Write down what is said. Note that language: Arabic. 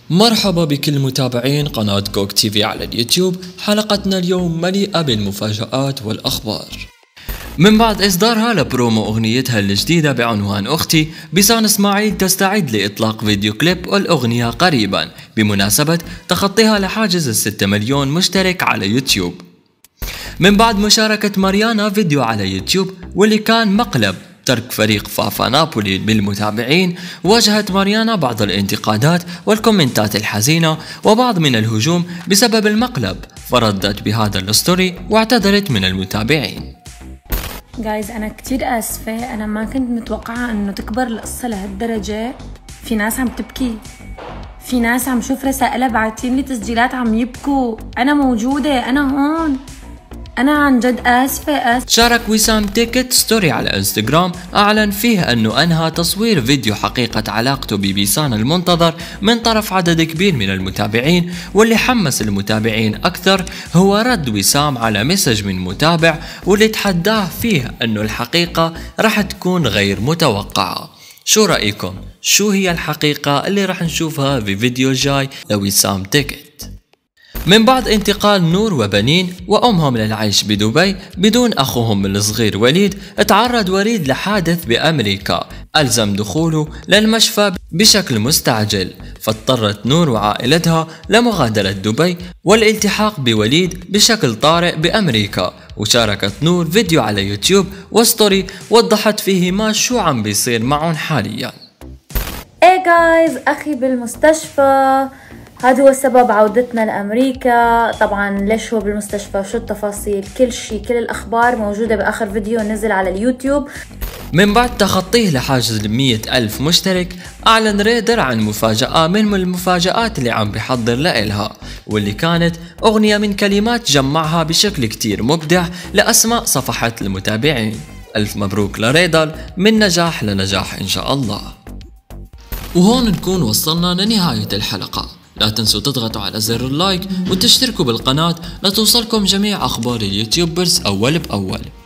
مرحبا بكل متابعين قناة كوك تي في على اليوتيوب. حلقتنا اليوم مليئة بالمفاجآت والأخبار. من بعد إصدارها لبرومو أغنيتها الجديدة بعنوان أختي، بيسان إسماعيل تستعد لإطلاق فيديو كليب والأغنية قريبا بمناسبة تخطيها لحاجز 6 مليون مشترك على يوتيوب. من بعد مشاركة ماريانا فيديو على يوتيوب واللي كان مقلب ترك فريق فافا نابولي بالمتابعين، واجهت ماريانا بعض الانتقادات والكومنتات الحزينة وبعض من الهجوم بسبب المقلب، فردت بهذا الستوري واعتذرت من المتابعين. جايز أنا كتير آسفة، أنا ما كنت متوقعة إنه تكبر القصة لهالدرجة. في ناس عم تبكي، في ناس عم شوف رسائلها بعتين لي تسجيلات عم يبكوا. أنا موجودة، أنا هون، أنا عن جد آسفة. شارك وسام تيكت ستوري على انستغرام أعلن فيه أنه أنهى تصوير فيديو حقيقة علاقته ببيسان المنتظر من طرف عدد كبير من المتابعين، واللي حمس المتابعين أكثر هو رد وسام على مسج من متابع واللي تحداه فيه أنه الحقيقة رح تكون غير متوقعة. شو رأيكم؟ شو هي الحقيقة اللي رح نشوفها في فيديو جاي لوسام تيكت؟ من بعد انتقال نور وبنين وأمهم للعيش بدبي بدون أخوهم الصغير وليد، تعرض وليد لحادث بأمريكا ألزم دخوله للمشفى بشكل مستعجل، فاضطرت نور وعائلتها لمغادرة دبي والالتحاق بوليد بشكل طارئ بأمريكا. وشاركت نور فيديو على يوتيوب وستوري وضحت فيه شو عم بيصير معهم حاليا. ايه جايز، أخي بالمستشفى، هذا هو سبب عودتنا لأمريكا. طبعا ليش هو بالمستشفى، شو التفاصيل، كل شيء، كل الأخبار موجودة بآخر فيديو نزل على اليوتيوب. من بعد تخطيه لحاجز 100,000 مشترك، أعلن ريدر عن مفاجأة من المفاجآت اللي عم بحضر لإلها، واللي كانت أغنية من كلمات جمعها بشكل كتير مبدع لأسماء صفحات المتابعين. ألف مبروك لريدر، من نجاح لنجاح إن شاء الله. وهون نكون وصلنا لنهاية الحلقة. لا تنسوا تضغطوا على زر اللايك وتشتركوا بالقناة لتوصلكم جميع أخبار اليوتيوبرز أول بأول.